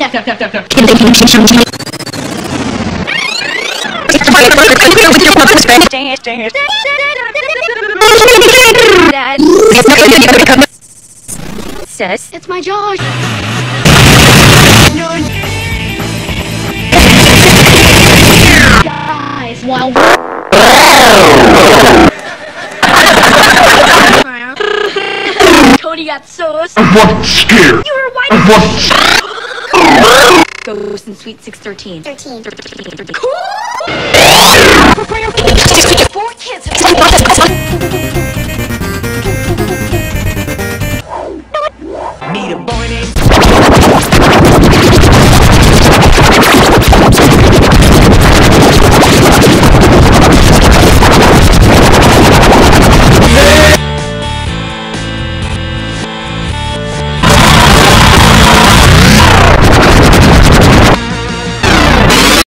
Sis, it's my Josh. Guys, wow. Cody got sauce. I'm fucking scared. You were white. I'm fucking scared. Ghost in Suite 613. 13. Cool. 4 kids.